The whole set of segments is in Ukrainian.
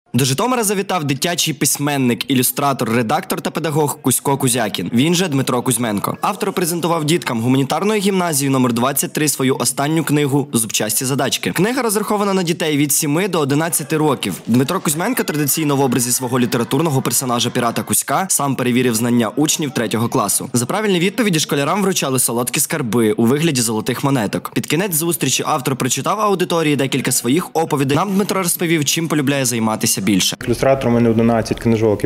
До Житомира завітав дитячий письменник, ілюстратор, редактор та педагог Кузько Кузякін. Він же Дмитро Кузьменко. Автор презентував діткам гуманітарної гімназії номер 23 свою останню книгу «Зубчасті задачки». Книга розрахована на дітей від 7 до 11 років. Дмитро Кузьменко традиційно в образі свого літературного персонажа пірата Кузька сам перевірив знання учнів 3-го класу. За правильні відповіді школярам вручали солодкі скарби у вигляді золотих монеток. Під кінець зустрічі автор прочитав аудиторії декілька своїх оповідей. Нам Дмитро розповів, чим полюбляє займатися більше. Ілюстратор у мене 11 книжок, і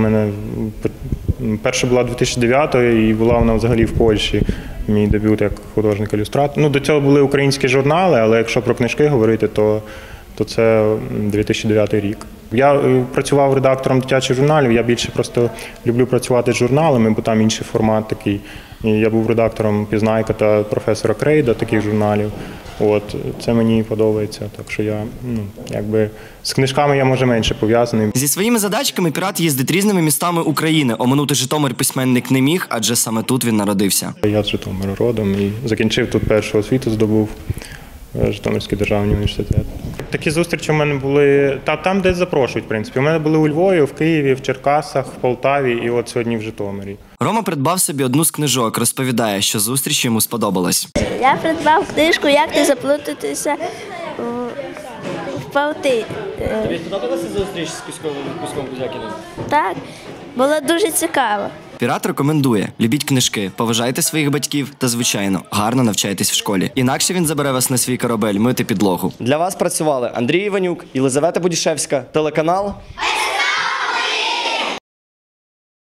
перша була 2009 і була вона взагалі в Польщі, мій дебют як художник-ілюстратор. До цього були українські журнали, але якщо про книжки говорити, то це 2009 рік. Я працював редактором дитячих журналів, я більше просто люблю працювати з журналами, бо там інший формат такий. І я був редактором «Пізнайка» та «Професора Крейда» таких журналів. Це мені подобається, так що я, з книжками я, може, менше пов'язаний. Зі своїми задачками пірат їздить різними містами України. Оминути Житомир письменник не міг, адже саме тут він народився. Я з Житомира родом і закінчив тут першу освіту, здобув Житомирський державний університет. Такі зустрічі в мене були там, де запрошують, в принципі. У мене були у Львові, в Києві, в Черкасах, в Полтаві і от сьогодні в Житомирі. Рома придбав собі одну з книжок, розповідає, що зустріч йому сподобалась. Я придбав книжку «Як не заплутатися в павутині». Тобі сподобалася зустріч з Кузьком Кузякіним? Так, було дуже цікаво. Пірат рекомендує: любіть книжки, поважайте своїх батьків та, звичайно, гарно навчайтесь в школі. Інакше він забере вас на свій корабель мити підлогу. Для вас працювали Андрій Іванюк, Єлизавета Будішевська, телеканал